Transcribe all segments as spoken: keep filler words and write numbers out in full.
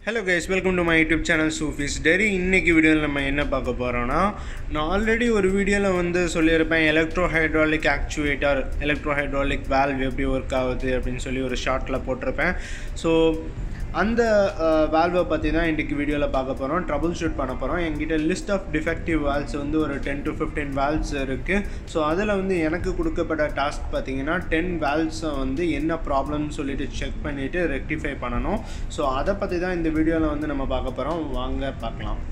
Hello guys, welcome to my YouTube channel Sufis Dairy. இன்னைக்கு வீடியோல நம்ம என்ன பார்க்க போறோம்னா நான் ஆல்ரெடி ஒரு வீடியோல வந்து சொல்லியிருப்பேன் electro hydraulic actuator electro hydraulic valve எப்படி வர்க் ஆகுது அப்படினு சொல்லி ஒரு ஷார்ட்ல போட்டுருப்பேன். ஸோ அந்த வால்வை பற்றி தான் இன்றைக்கி வீடியோவில் பார்க்க போகிறோம், ட்ரபிள் ஷூட் பண்ண போகிறோம். என்கிட்ட லிஸ்ட் ஆஃப் டிஃபெக்டிவ் வால்வ்ஸ் வந்து ஒரு டென் டு ஃபிஃப்டீன் வால்வ்ஸ் இருக்குது. ஸோ அதில் வந்து எனக்கு கொடுக்கப்பட்ட டாஸ்க் பார்த்திங்கன்னா டென் வால்வ்ஸை வந்து என்ன ப்ராப்ளம்னு சொல்லிட்டு செக் பண்ணிவிட்டு ரெக்டிஃபை பண்ணணும். ஸோ அதை பற்றி தான் இந்த வீடியோவில் வந்து நம்ம பார்க்க போகிறோம். வாங்க பார்க்கலாம்.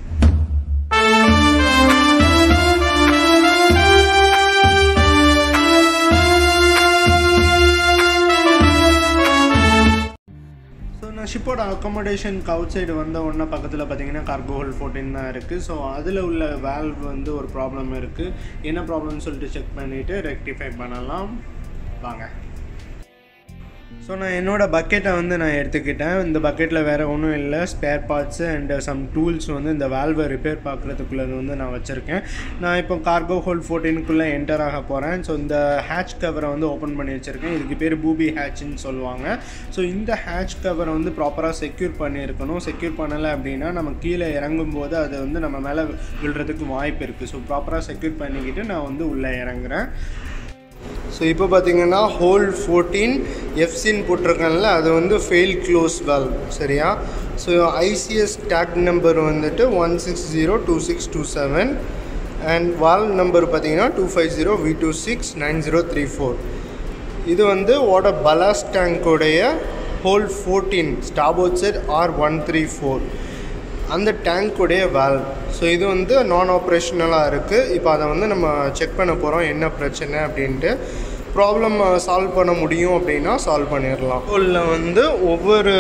ஷிப்போட அக்காமடேஷனுக்கு அவுட் சைடு வந்த உடனே பக்கத்தில் பார்த்தீங்கன்னா கார்கோ ஹோல் ஃபோர்டீன் தான் இருக்குது. ஸோ அதில் உள்ள வால்வ் வந்து ஒரு ப்ராப்ளம் இருக்குது. என்ன ப்ராப்ளம்னு சொல்லிட்டு செக் பண்ணிவிட்டு ரெக்டிஃபை பண்ணலாம். வாங்க. ஸோ நான் என்னோடய பக்கெட்டை வந்து நான் எடுத்துக்கிட்டேன். இந்த பக்கெட்டில் வேறு ஒன்றும் இல்லை, spare parts and some tools வந்து இந்த வால்வை ரிப்பேர் பார்க்குறதுக்குள்ளே வந்து நான் வச்சுருக்கேன். நான் இப்போ கார்கோ ஹோல் ஃபோர்டீனுக்குள்ளே என்டர் ஆக போகிறேன். ஸோ இந்த ஹேட்ச் கவரை வந்து ஓப்பன் பண்ணி வச்சுருக்கேன். இதுக்கு பேர் பூபி ஹேட்ச்னு சொல்லுவாங்க. ஸோ இந்த ஹேட்ச் கவரை வந்து ப்ராப்பராக செக்யூர் பண்ணியிருக்கணும். செக்யூர் பண்ணலை அப்படின்னா நம்ம கீழே இறங்கும்போது அது வந்து நம்ம மேலே விழுறதுக்கு வாய்ப்பு இருக்குது. ஸோ ப்ராப்பராக செக்யூர் பண்ணிக்கிட்டு நான் வந்து உள்ளே இறங்குறேன். ஸோ இப்போ பார்த்தீங்கன்னா ஹோல் ஃபோர்டீன் எஃப்சின்னு போட்டிருக்காங்கல்ல, அது வந்து ஃபெயில் க்ளோஸ் வால்வ், சரியா? ஸோ ஐசிஎஸ் டேக் நம்பர் வந்துட்டு one six zero two six two seven and valve number பார்த்தீங்கன்னா two five zero V two six nine zero three four. இது வந்து வாட்டர் பலாஸ்ட் டேங்க்குடைய hole fourteen starboard set R one three four அந்த டேங்க்குடைய valve. So இது வந்து நான் ஆப்ரேஷனலாக இருக்குது. இப்போ அதை வந்து நம்ம செக் பண்ண போகிறோம் என்ன பிரச்சனை அப்படின்ட்டு. ப்ராப்ளம் சால்வ் பண்ண முடியும் அப்படின்னா சால்வ் பண்ணிடலாம். ஹோலில் வந்து ஒவ்வொரு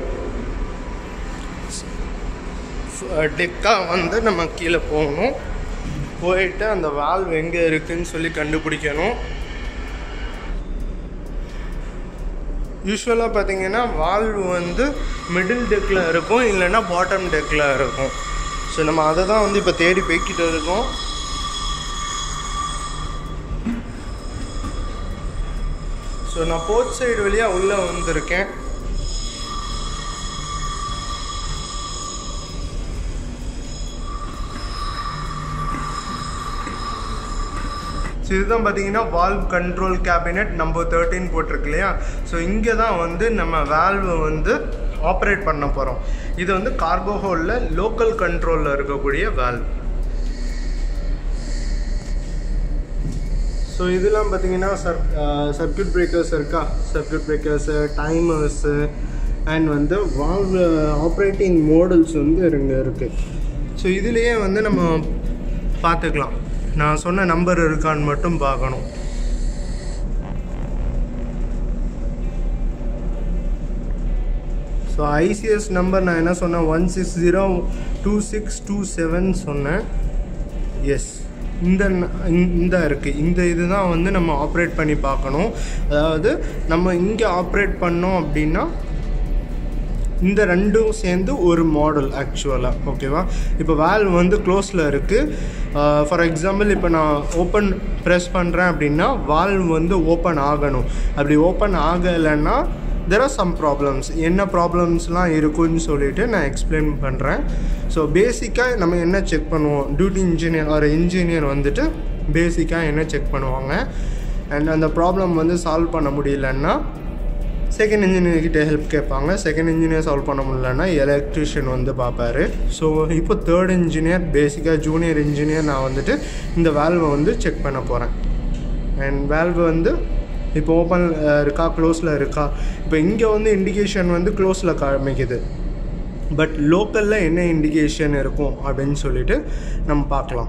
டெக்காக வந்து நம்ம கீழே போகணும். போயிட்டு அந்த வால்வ் எங்கே இருக்குதுன்னு சொல்லி கண்டுபிடிக்கணும். யூஸ்வலாக பார்த்தீங்கன்னா வால்வ் வந்து மிடில் டெக்கில் இருக்கும், இல்லைன்னா பாட்டம் டெக்கில் இருக்கும். ஸோ நம்ம அதை தான் வந்து இப்போ தேடி போய்கிட்டு இருக்கோம். ஸோ நான் போர்ட் சைடு வழியாக உள்ளே வந்திருக்கேன். ஸோ இதுதான் பார்த்தீங்கன்னா valve control cabinet number thirteen போட்டிருக்கு இல்லையா? ஸோ இங்கே தான் வந்து நம்ம வால்வை வந்து ஆப்ரேட் பண்ண போகிறோம். இது வந்து கார்கோ ஹோலில் லோக்கல் கண்ட்ரோலில் இருக்கக்கூடிய வால்வ். ஸோ இதெல்லாம் பார்த்தீங்கன்னா சர் சர்க்யூட் பிரேக்கர்ஸ் இருக்கா, சர்க்யூட் பிரேக்கர்ஸு, டைமர்ஸு அண்ட் வந்து வால்வ் ஆப்ரேட்டிங் மாடல்ஸ் வந்து இங்கே இருக்குது. ஸோ இதுலேயே வந்து நம்ம பார்த்துக்கலாம். நான் சொன்ன நம்பர் இருக்கான்னு மட்டும் பார்க்கணும். ஸோ ஐசிஎஸ் நம்பர் நான் என்ன சொன்னேன், one six zero two six two seven சொன்னேன். எஸ், இந்த இந்த இருக்குது. இந்த இது தான் வந்து நம்ம ஆப்ரேட் பண்ணி பார்க்கணும். அதாவது நம்ம இங்கே ஆப்ரேட் பண்ணோம் அப்படின்னா இந்த ரெண்டும் சேர்ந்து ஒரு மாடல் ஆக்சுவலாக, ஓகேவா? இப்போ வால்வ் வந்து க்ளோஸில் இருக்குது. ஃபார் எக்ஸாம்பிள் இப்போ நான் ஓப்பன் ப்ரெஸ் பண்ணுறேன் அப்படின்னா வால்வ் வந்து ஓப்பன் ஆகணும். அப்படி ஓப்பன் ஆகலைன்னா தெர் ஆர் சம் ப்ராப்ளம்ஸ். என்ன ப்ராப்ளம்ஸ்லாம் இருக்குன்னு சொல்லிட்டு நான் எக்ஸ்பிளைன் பண்ணுறேன். ஸோ பேசிக்காக நம்ம என்ன செக் பண்ணுவோம், டியூட்டி இன்ஜினியர் ஒரு இன்ஜினியர் வந்துட்டு பேசிக்காக என்ன செக் பண்ணுவாங்க. அண்ட் அந்த ப்ராப்ளம் வந்து சால்வ் பண்ண முடியலன்னா செகண்ட் இன்ஜினியர்கிட்ட ஹெல்ப் கேட்பாங்க. செகண்ட் இன்ஜினியர் சால்வ் பண்ண முடியலன்னா எலக்ட்ரிஷியன் வந்து பார்ப்பாரு. ஸோ இப்போ தேர்ட் இன்ஜினியர், பேசிக்காக ஜூனியர் இன்ஜினியர், நான் வந்துட்டு இந்த வால்வை வந்து செக் பண்ண போகிறேன். அண்ட் வால்வு வந்து இப்போ ஓப்பன் இருக்கா, க்ளோஸில் இருக்கா. இப்போ இங்கே வந்து இண்டிகேஷன் வந்து க்ளோஸில் காமிக்குது. பட் லோக்கலில் என்ன இண்டிகேஷன் இருக்கும் அப்படின்னு சொல்லிட்டு நம்ம பார்க்கலாம்.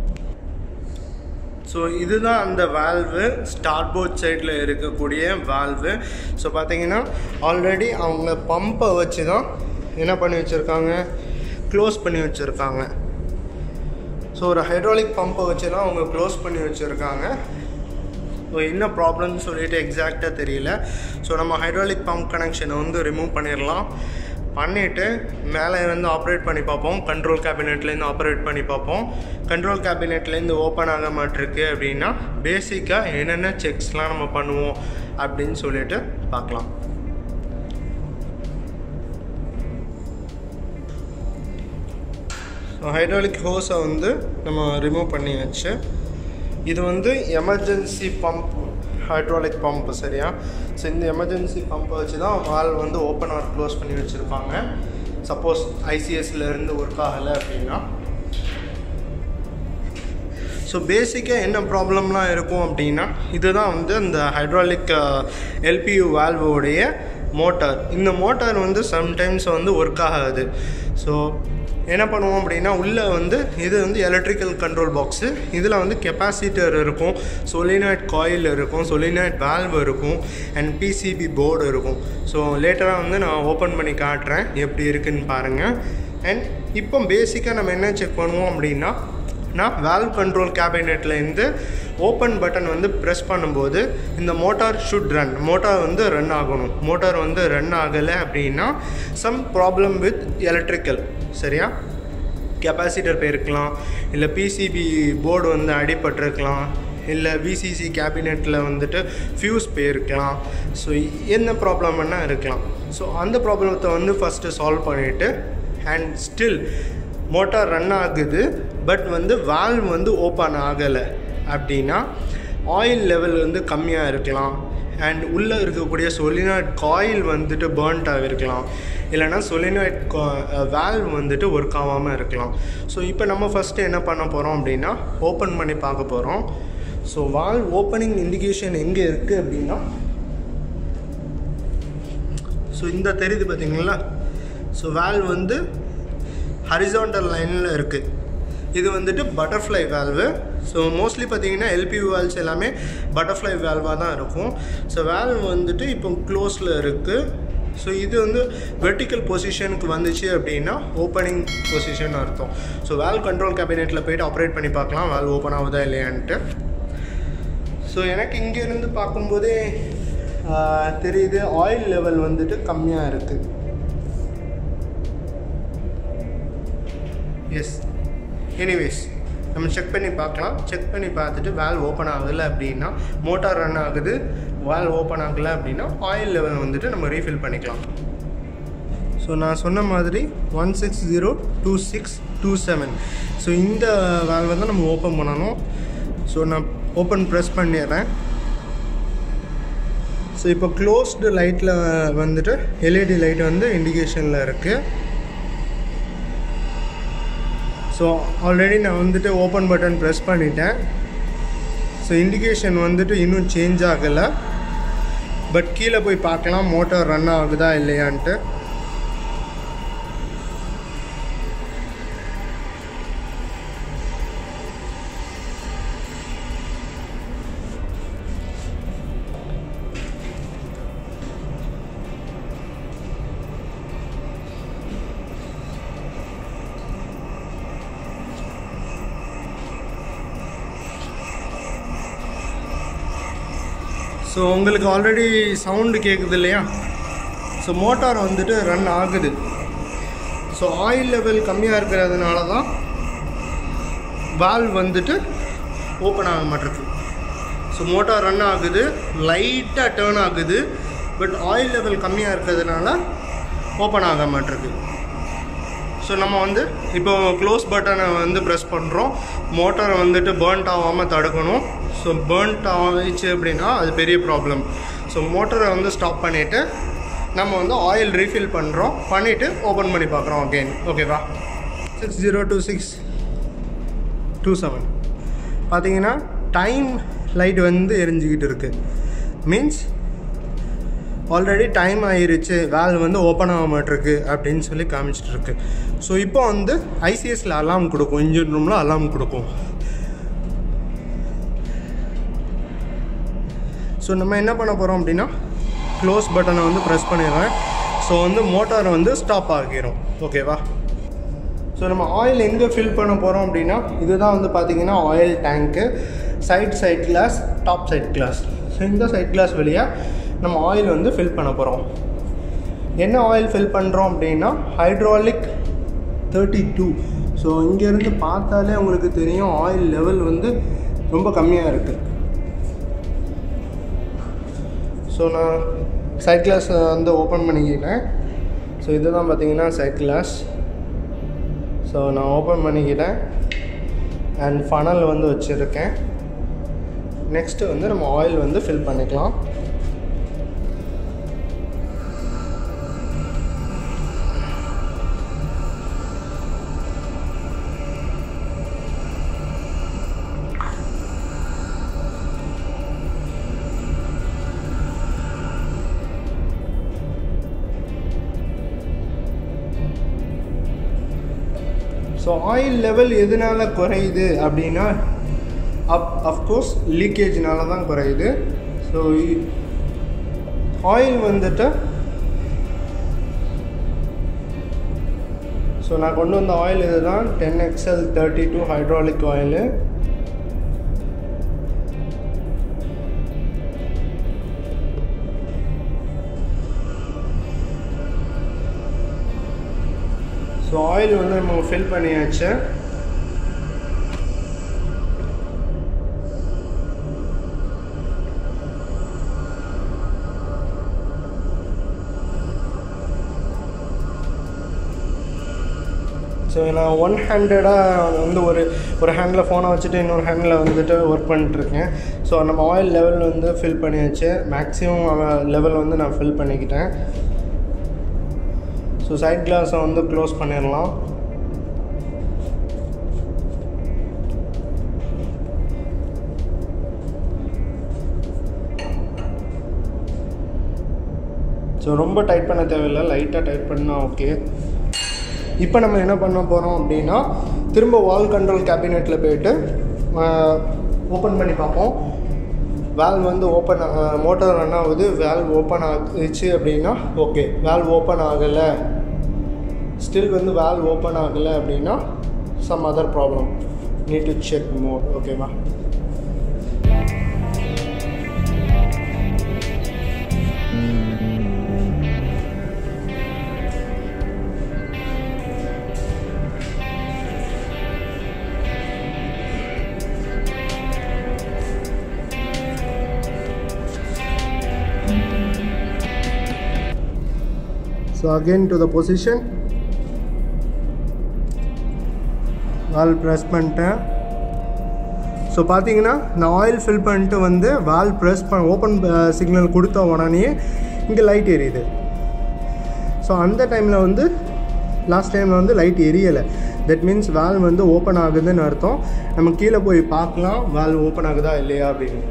ஸோ இதுதான் அந்த வால்வு, ஸ்டார்போர்ட் சைடில் இருக்கக்கூடிய வால்வு. ஸோ பார்த்தீங்கன்னா ஆல்ரெடி அவங்க பம்பை வச்சு தான் என்ன பண்ணி வச்சுருக்காங்க, க்ளோஸ் பண்ணி வச்சுருக்காங்க. ஸோ ஒரு ஹைட்ராலிக் பம்பை வச்சு தான் அவங்க க்ளோஸ் பண்ணி வச்சுருக்காங்க. ஸோ என்ன ப்ராப்ளம்னு சொல்லிட்டு எக்ஸாக்டாக தெரியல. ஸோ நம்ம ஹைட்ராலிக் பம்ப் கனெக்ஷனை வந்து ரிமூவ் பண்ணிடலாம். பண்ணிவிட்டு மேலே வந்து ஆப்ரேட் பண்ணி பார்ப்போம். கண்ட்ரோல் கேபினெட்லேருந்து ஆப்ரேட் பண்ணி பார்ப்போம். கண்ட்ரோல் கேபினெட்லேருந்து ஓப்பன் ஆக மாட்டிருக்கு அப்படின்னா பேசிக்காக என்னென்ன செக்ஸ்லாம் நம்ம பண்ணுவோம் அப்படின்னு சொல்லிட்டு பார்க்கலாம். ஸோ ஹைட்ராலிக் ஹோஸை வந்து நம்ம ரிமூவ் பண்ணி வச்சு இது வந்து எமர்ஜென்சி பம்ப் ஹைட்ராலிக் பம்ப் சரியா. ஸோ இந்த எமர்ஜென்சி பம்பை வச்சு தான் வால்வ் வந்து ஓப்பன் ஆர் க்ளோஸ் பண்ணி வச்சுருப்பாங்க. சப்போஸ் ஐசிஎஸ்லேருந்து ஒர்க் ஆகலை அப்படின்னா. ஸோ பேசிக்காக என்ன ப்ராப்ளம்லாம் இருக்கும் அப்படின்னா இதுதான் வந்து இந்த ஹைட்ராலிக் எல்பியூ வால்வோடைய மோட்டார். இந்த மோட்டார் வந்து சம்டைம்ஸ் வந்து ஒர்க் ஆகாது. ஸோ என்ன பண்ணுவோம் அப்படின்னா உள்ளே வந்து இது வந்து எலக்ட்ரிக்கல் கண்ட்ரோல் பாக்ஸு. இதில் வந்து கெப்பாசிட்டர் இருக்கும், சொலினாய்ட் காயில் இருக்கும், சொலினாய்ட் வால்வ் இருக்கும், அண்ட் பிசிபி போர்டு இருக்கும். ஸோ லேட்டராக வந்து நான் ஓப்பன் பண்ணி காட்டுறேன் எப்படி இருக்குதுன்னு பாருங்கள். அண்ட் இப்போ பேசிக்காக நம்ம என்ன செக் பண்ணுவோம் அப்படின்னா நான் வால்வ் கண்ட்ரோல் கேபினெட்லேருந்து ஓப்பன் பட்டன் வந்து ப்ரெஸ் பண்ணும்போது இந்த மோட்டார் ஷுட் ரன், மோட்டார் வந்து ரன் ஆகணும். மோட்டார் வந்து ரன் ஆகலை அப்படின்னா சம் ப்ராப்ளம் வித் எலக்ட்ரிக்கல் சரியா. கெப்பாசிட்டர் போயிருக்கலாம், இல்லை பிசிபி போர்டு வந்து அடிபட்டிருக்கலாம், இல்லை விசிசி கேபினெட்டில் வந்துட்டு ஃபியூஸ் போயிருக்கலாம். ஸோ என்ன ப்ராப்ளம் வேணால் இருக்கலாம். ஸோ அந்த ப்ராப்ளத்தை வந்து ஃபஸ்ட்டு சால்வ் பண்ணிவிட்டு அண்ட் ஸ்டில் மோட்டார் ரன் ஆகுது பட் வந்து வால்வ் வந்து ஓப்பன் ஆகலை அப்படின்னா ஆயில் லெவல் வந்து கம்மியாக இருக்கலாம். அண்ட் உள்ளே இருக்கக்கூடிய சொலினாய்ட் காயில் வந்துட்டு பர்ன்ட் ஆகிருக்கலாம், இல்லைனா சொலினாய்ட் கா வால்வ் வந்துட்டு ஒர்க் ஆகாமல் இருக்கலாம். ஸோ இப்போ நம்ம ஃபஸ்ட்டு என்ன பண்ண போகிறோம் அப்படின்னா ஓப்பன் பண்ணி பார்க்க போகிறோம். ஸோ வால்வ் ஓப்பனிங் இண்டிகேஷன் எங்கே இருக்குது அப்படின்னா ஸோ இந்த தெரியுது பார்த்தீங்களா. ஸோ வால்வ் வந்து ஹரிசாண்டல் லைனில் இருக்குது. இது வந்துட்டு பட்டர்ஃப்ளை வால்வு. ஸோ மோஸ்ட்லி பார்த்தீங்கன்னா எல்பியூ வால்வ்ஸ் எல்லாமே பட்டர்ஃப்ளை வால்வாக தான் இருக்கும். ஸோ வால்வ் வந்துட்டு இப்போ க்ளோஸில் இருக்குது. ஸோ இது வந்து வெர்டிக்கல் பொசிஷனுக்கு வந்துச்சு அப்படின்னா ஓப்பனிங் பொசிஷன் அர்த்தம். ஸோ வால்வ் கண்ட்ரோல் கேபினெட்டில் போய்ட்டு ஆப்ரேட் பண்ணி பார்க்கலாம் வால்வ் ஓப்பன் ஆகுதா இல்லையான்ட்டு. ஸோ எனக்கு இங்கேருந்து பார்க்கும்போதே தெரியுது ஆயில் லெவல் வந்துட்டு கம்மியாக இருக்குது. எஸ், எனிவேஸ் நம்ம செக் பண்ணி பார்க்கலாம். செக் பண்ணி பார்த்துட்டு வால்வ் ஓப்பன் ஆகலை அப்படின்னா மோட்டார் ரன் ஆகுது, வால்வ் ஓப்பன் ஆகலை அப்படின்னா ஆயில் லெவல் வந்துட்டு நம்ம ரீஃபில் பண்ணிக்கலாம். ஸோ நான் சொன்ன மாதிரி one six zero two six two seven so இந்த வால்வை தான் நம்ம ஓப்பன் பண்ணணும். ஸோ நான் ஓப்பன் ப்ரெஸ் பண்ணிடுறேன். ஸோ இப்போ க்ளோஸ்டு லைட்டில் வந்துட்டு எல்இடி லைட் வந்து இண்டிகேஷனில் இருக்குது. ஸோ ஆல்ரெடி நான் வந்துட்டு ஓப்பன் பட்டன் ப்ரெஸ் பண்ணிட்டேன். ஸோ இண்டிகேஷன் வந்துட்டு இன்னும் சேஞ்ச் ஆகலை. பட் கீழே போய் பார்க்கலாம் மோட்டார் ரன் ஆகுதா இல்லையான்ட்டு. ஸோ உங்களுக்கு ஆல்ரெடி சவுண்டு கேட்குது இல்லையா. ஸோ மோட்டார் வந்துட்டு ரன் ஆகுது. ஸோ ஆயில் லெவல் கம்மியாக இருக்கிறதுனால தான் வால்வ் வந்துட்டு ஓப்பன் ஆக மாட்டேருக்கு. ஸோ மோட்டார் ரன் ஆகுது, லைட்டாக டேர்ன் ஆகுது, பட் ஆயில் லெவல் கம்மியாக இருக்கிறதுனால ஓப்பன் ஆக மாட்டேருக்கு. ஸோ நம்ம வந்து இப்போ க்ளோஸ் பட்டனை வந்து ப்ரெஸ் பண்ணுறோம். மோட்டாரை வந்துட்டு பர்ன்ட் ஆகாமல் தடுக்கணும். ஸோ பர்ன்ட் ஆகிடுச்சு அப்படின்னா அது பெரிய ப்ராப்ளம். ஸோ மோட்டரை வந்து ஸ்டாப் பண்ணிவிட்டு நம்ம வந்து ஆயில் ரீஃபில் பண்ணுறோம், பண்ணிவிட்டு ஓப்பன் பண்ணி பார்க்குறோம் அகெயின். ஓகேவா. Six zero two six two seven பார்த்தீங்கன்னா டைம் லைட் வந்து எரிஞ்சிக்கிட்டு இருக்குது. மீன்ஸ் ஆல்ரெடி டைம் ஆயிருச்சு, வால்வ் வந்து ஓப்பன் ஆக மாட்டிருக்கு அப்படின்னு சொல்லி காமிச்சிட்டு இருக்கு. ஸோ இப்போ வந்து ஐசிஎஸ்ல அலாம் கொடுக்கும், இன்ஜின் ரூமில் அலாம் கொடுக்கும். ஸோ நம்ம என்ன பண்ண போகிறோம் அப்படின்னா க்ளோஸ் பட்டனை வந்து ப்ரெஸ் பண்ணிடுறேன். ஸோ வந்து மோட்டாரை வந்து ஸ்டாப் ஆகிரும். ஓகேவா. ஸோ நம்ம ஆயில் எங்கே ஃபில் பண்ண போகிறோம் அப்படின்னா இதுதான் வந்து பார்த்திங்கன்னா oil tank. Side side glass, top side glass. So இந்த சைட் கிளாஸ் வழியாக நம்ம ஆயில் வந்து ஃபில் பண்ண போகிறோம். என்ன ஆயில் ஃபில் பண்ணுறோம் அப்படின்னா ஹைட்ராலிக் தேர்ட்டி டூ. ஸோ இங்கேருந்து பார்த்தாலே உங்களுக்கு தெரியும் ஆயில் லெவல் வந்து ரொம்ப கம்மியாக இருக்குது. ஸோ நான் சைட் கிளாஸ் வந்து ஓப்பன் பண்ணிக்கிட்டேன். ஸோ இதுதான் பார்த்தீங்கன்னா சைட் கிளாஸ். ஸோ ஸோ நான் ஓப்பன் பண்ணிக்கிட்டேன் அண்ட் ஃபனல் வந்து வச்சுருக்கேன். நெக்ஸ்ட்டு வந்து நம்ம ஆயில் வந்து ஃபில் பண்ணிக்கலாம். ஸோ ஆயில் லெவல் எதனால குறையுது அப்படின்னா அப் அஃப்கோர்ஸ் லீக்கேஜ்னால தான் குறையுது. ஸோ ஆயில் வந்துட்டு ஸோ நான் கொண்டு வந்த ஆயில் இது தான் ten XL thirty two hydraulic oil. So oil வந்து நம்ம ஃபில் பண்ணியாச்சு. ஸோ நான் ஒன் ஹேண்டடாக வந்து ஒரு ஒரு ஹேண்டில் ஃபோனை வச்சுட்டு இன்னொரு ஹேண்டில் வந்துட்டு ஒர்க் பண்ணிட்டுருக்கேன். ஸோ நம்ம ஆயில் லெவல் வந்து ஃபில் பண்ணியாச்சு. மேக்ஸிமம் லெவல் வந்து நான் ஃபில் பண்ணிக்கிட்டேன். ஸோ சைட் கிளாஸை வந்து க்ளோஸ் பண்ணிடலாம். ஸோ ரொம்ப டைட் பண்ண தேவையில்லை, லைட்டாக டைட் பண்ணால் ஓகே. இப்போ நம்ம என்ன பண்ண போகிறோம் அப்படின்னா திரும்ப வால் கண்ட்ரோல் கேபினெட்டில் போய்ட்டு ஓப்பன் பண்ணி பார்ப்போம். வேல்வ் வந்து ஓப்பன் மோட்டார் ரன் ஆகுது, வேல்வ் ஓப்பன் ஆகிடுச்சு அப்படின்னா ஓகே. வேல்வ் ஓப்பன் ஆகலை, ஸ்டில் வந்து வேல்வ் ஓப்பன் ஆகலை அப்படின்னா some other problem, need to check more. ஓகேவா? So again to the position, valve press பண்ணிட்டேன். ஸோ பார்த்தீங்கன்னா நான் ஆயில் ஃபில் பண்ணிட்டு வந்து வால்வ் ப்ரெஸ் பண்ண ஓப்பன் சிக்னல் கொடுத்த உடனே இங்கே லைட் எரியுது. ஸோ அந்த டைமில் வந்து லாஸ்ட் டைமில் வந்து லைட் எரியலை. தட் மீன்ஸ் வால்வ் வந்து ஓப்பன் ஆகுதுன்னு அர்த்தம். நம்ம கீழே போய் பார்க்கலாம் வால்வ் ஓப்பன் ஆகுதா இல்லையா அப்படின்னு.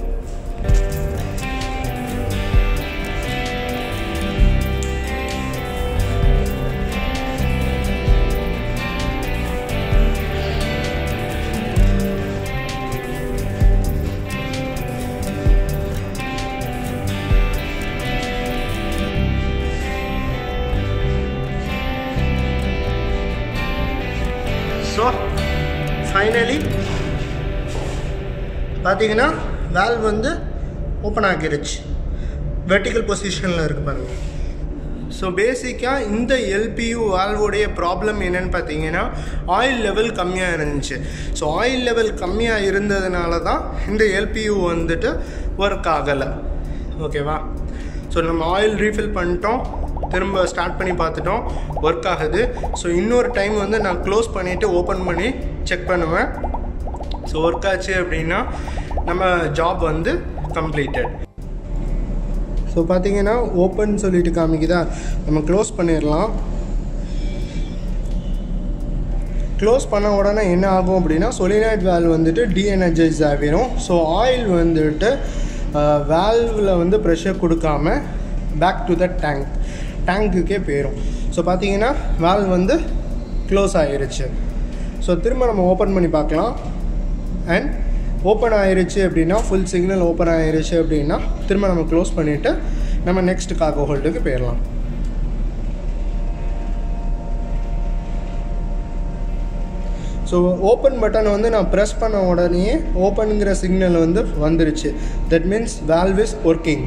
ஸோ ஃபைனலி பார்த்தீங்கன்னா வால்வ் வந்து ஓப்பன் ஆகிருச்சு, வெர்டிக்கல் பொசிஷனில் இருக்குது பாருங்கள். ஸோ பேசிக்காக இந்த எல்பியூ வால்வோடைய ப்ராப்ளம் என்னென்னு பார்த்தீங்கன்னா ஆயில் லெவல் கம்மியாக இருந்துச்சு. ஸோ ஆயில் லெவல் கம்மியாக இருந்ததுனால தான் இந்த எல்பியூ வந்துட்டு ஒர்க் ஆகலை. ஓகேவா? ஸோ நம்ம ஆயில் ரீஃபில் பண்ணிட்டோம், திரும்ப ஸ்டார்ட் பண்ணி பார்த்துட்டோம், ஒர்க் ஆகுது. ஸோ இன்னொரு டைம் வந்து நான் க்ளோஸ் பண்ணிவிட்டு ஓப்பன் பண்ணி செக் பண்ணுவேன். ஸோ ஒர்க் ஆச்சு அப்படின்னா நம்ம ஜாப் வந்து கம்ப்ளீட்டட். ஸோ பார்த்தீங்கன்னா ஓப்பன் சொல்லிட்டு காமிக்குதா, நம்ம க்ளோஸ் பண்ணிடலாம். க்ளோஸ் பண்ண உடனே என்ன ஆகும் அப்படின்னா சொலினாய்ட் வால்வ் வந்துட்டு டீஎனர்ஜைஸ் ஆகிடும். ஸோ ஆயில் வந்துட்டு வால்வில் வந்து ப்ரெஷர் கொடுக்காம பேக் டு த டேங்க் டேங்க்குக்கே போயிடும். ஸோ பார்த்தீங்கன்னா வால்வ் வந்து க்ளோஸ் ஆகிருச்சு. ஸோ திரும்ப நம்ம ஓப்பன் பண்ணி பார்க்கலாம். அண்ட் ஓப்பன் ஆகிருச்சு அப்படின்னா ஃபுல் சிக்னல் ஓப்பன் ஆகிருச்சு அப்படின்னா திரும்ப நம்ம க்ளோஸ் பண்ணிவிட்டு நம்ம நெக்ஸ்ட் கார்கோ ஹோல்டுக்கு போயிடலாம். ஸோ ஓப்பன் பட்டன் வந்து நான் ப்ரெஸ் பண்ண உடனே ஓப்பனுங்கிற சிக்னல் வந்து வந்துருச்சு. That means valve is working.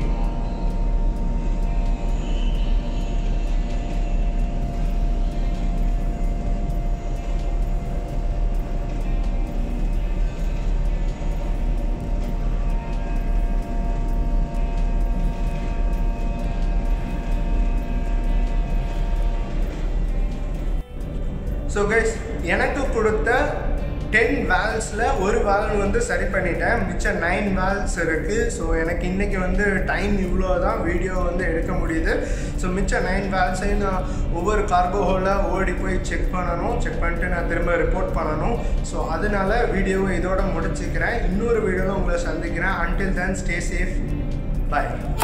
So guys எனக்கு கொடுத்த டென் வேல்ஸில் ஒரு வேல்வ் வந்து சரி பண்ணிட்டேன், மிச்சம் நைன் வேல்ஸ் இருக்குது. ஸோ எனக்கு இன்றைக்கி வந்து டைம் இவ்வளோ தான் வீடியோ வந்து எடுக்க முடியுது. ஸோ மிச்சம் நைன் வேல்ஸையும் நான் ஒவ்வொரு கார்கோ ஹோலில் ஓடி போய் செக் பண்ணணும், செக் பண்ணிட்டு நான் திரும்ப ரிப்போர்ட் பண்ணணும். ஸோ அதனால வீடியோவை இதோட முடிச்சுக்கிறேன். இன்னொரு வீடியோவில் உங்களை சந்திக்கிறேன். அன்டில் தென் ஸ்டே சேஃப், பாய்.